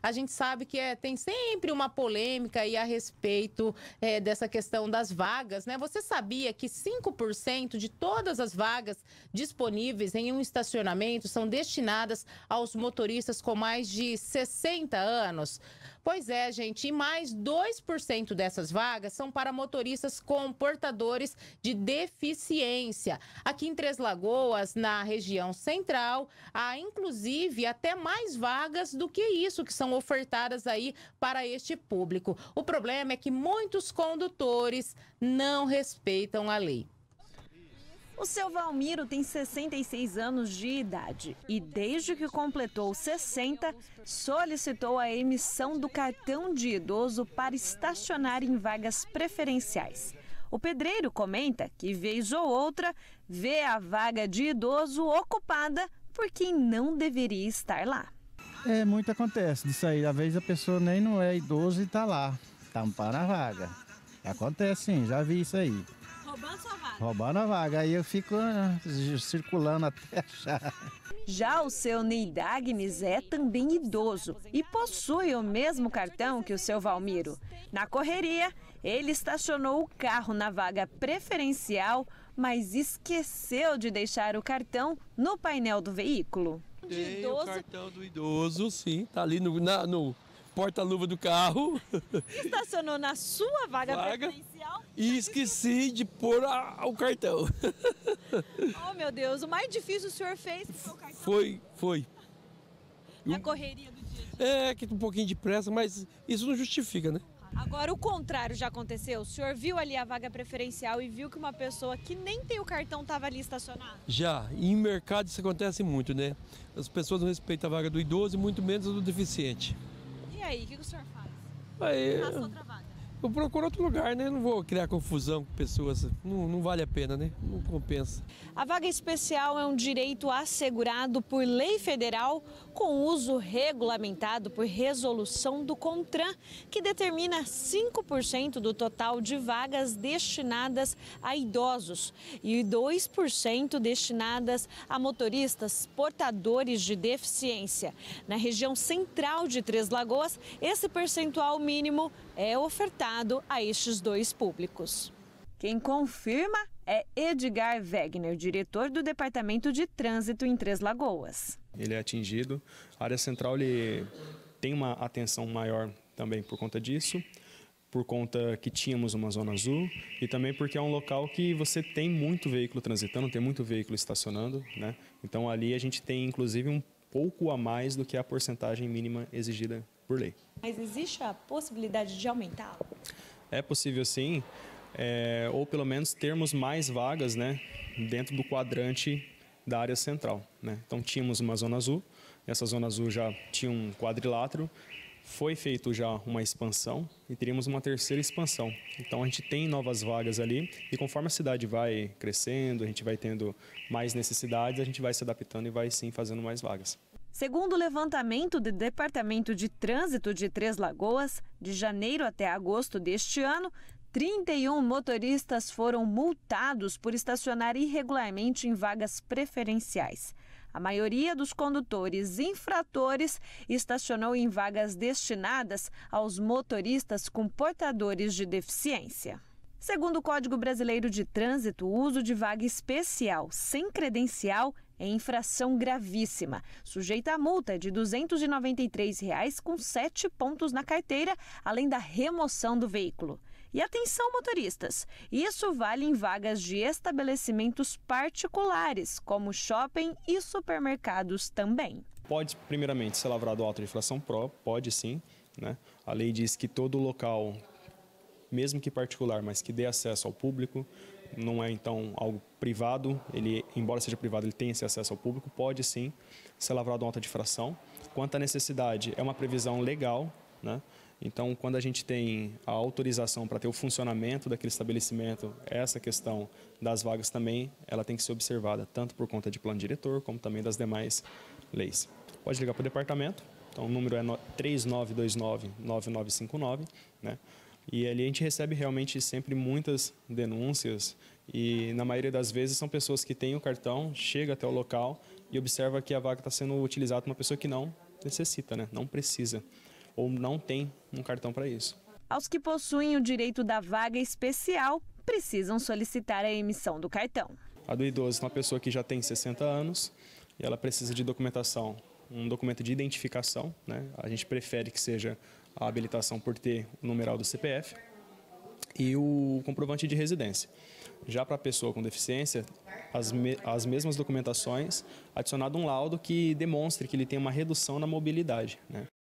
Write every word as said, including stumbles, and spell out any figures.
a gente sabe que é, tem sempre uma polêmica aí a respeito é, dessa questão das vagas, né? Você sabia que cinco por cento de todas as vagas disponíveis em um estacionamento são destinadas aos motoristas com mais de sessenta anos? Pois é, gente, e mais dois por cento dessas vagas são para motoristas com portadores de deficiência. Aqui em Três Lagoas, na região central, há inclusive até mais vagas do que isso que são ofertadas aí para este público. O problema é que muitos condutores não respeitam a lei. O seu Valmiro tem sessenta e seis anos de idade e, desde que completou sessenta, solicitou a emissão do cartão de idoso para estacionar em vagas preferenciais. O pedreiro comenta que, vez ou outra, vê a vaga de idoso ocupada por quem não deveria estar lá. É, muito acontece disso aí. Às vezes a pessoa nem não é idoso e está lá, tampando a vaga. Acontece sim, já vi isso aí. Roubando sua vaga? Roubando a vaga, aí eu fico uh, circulando até achar. Já o seu Neidagnes é também idoso e possui o mesmo cartão que o seu Valmiro. Na correria, ele estacionou o carro na vaga preferencial, mas esqueceu de deixar o cartão no painel do veículo. Tem o cartão do idoso, sim, tá ali no, na, no porta-luva do carro. Estacionou na sua vaga, vaga preferencial? E esqueci de pôr a, o cartão. Oh, meu Deus, o mais difícil o senhor fez foi o cartão? Foi, foi. Na correria do dia a dia? É, que um pouquinho de pressa, mas isso não justifica, né? Agora, o contrário já aconteceu? O senhor viu ali a vaga preferencial e viu que uma pessoa que nem tem o cartão estava ali estacionada? Já. E em mercado isso acontece muito, né? As pessoas não respeitam a vaga do idoso e muito menos a do deficiente. E aí, o que, que o senhor faz? Aí, Passa outra vaga. Eu procuro outro lugar, né? Não vou criar confusão com pessoas. Não, não vale a pena, né? Não compensa. A vaga especial é um direito assegurado por lei federal com uso regulamentado por resolução do CONTRAN, que determina cinco por cento do total de vagas destinadas a idosos e dois por cento destinadas a motoristas portadores de deficiência. Na região central de Três Lagoas, esse percentual mínimo é ofertado a estes dois públicos. Quem confirma é Edgar Wegner, diretor do Departamento de Trânsito em Três Lagoas. Ele é atingido. A área central ele tem uma atenção maior também por conta disso, por conta que tínhamos uma zona azul e também porque é um local que você tem muito veículo transitando, tem muito veículo estacionando, né? Então ali a gente tem inclusive um pouco a mais do que a porcentagem mínima exigida por lei. Mas existe a possibilidade de aumentar? É possível sim, é, ou pelo menos termos mais vagas, né, dentro do quadrante da área central, né? Então tínhamos uma zona azul, essa zona azul já tinha um quadrilátero, foi feito já uma expansão e teríamos uma terceira expansão. Então a gente tem novas vagas ali e conforme a cidade vai crescendo, a gente vai tendo mais necessidades, a gente vai se adaptando e vai sim fazendo mais vagas. Segundo o levantamento do Departamento de Trânsito de Três Lagoas, de janeiro até agosto deste ano, trinta e um motoristas foram multados por estacionar irregularmente em vagas preferenciais. A maioria dos condutores infratores estacionou em vagas destinadas aos motoristas com portadores de deficiência. Segundo o Código Brasileiro de Trânsito, o uso de vaga especial sem credencial é infração gravíssima, sujeita a multa de duzentos e noventa e três reais com sete pontos na carteira, além da remoção do veículo. E atenção, motoristas, isso vale em vagas de estabelecimentos particulares, como shopping e supermercados também. Pode, primeiramente, ser lavrado auto de infração pró, pode sim, né? A lei diz que todo local, mesmo que particular, mas que dê acesso ao público, não é então algo privado, ele, embora seja privado, ele tem esse acesso ao público, pode sim ser lavrado auto de infração. Quanto à necessidade, é uma previsão legal, né? Então, quando a gente tem a autorização para ter o funcionamento daquele estabelecimento, essa questão das vagas também, ela tem que ser observada, tanto por conta de plano diretor, como também das demais leis. Pode ligar para o departamento, então o número é três nove dois nove, nove nove cinco nove, né? E ali a gente recebe realmente sempre muitas denúncias e na maioria das vezes são pessoas que têm o cartão, chega até o local e observa que a vaga está sendo utilizada por uma pessoa que não necessita, né? Não precisa. ou não tem um cartão para isso. Aos que possuem o direito da vaga especial, precisam solicitar a emissão do cartão. A do idoso é uma pessoa que já tem sessenta anos e ela precisa de documentação, um documento de identificação, né? A gente prefere que seja a habilitação por ter o numeral do C P F e o comprovante de residência. Já para a pessoa com deficiência, as, me as mesmas documentações, adicionado um laudo que demonstre que ele tem uma redução na mobilidade, né?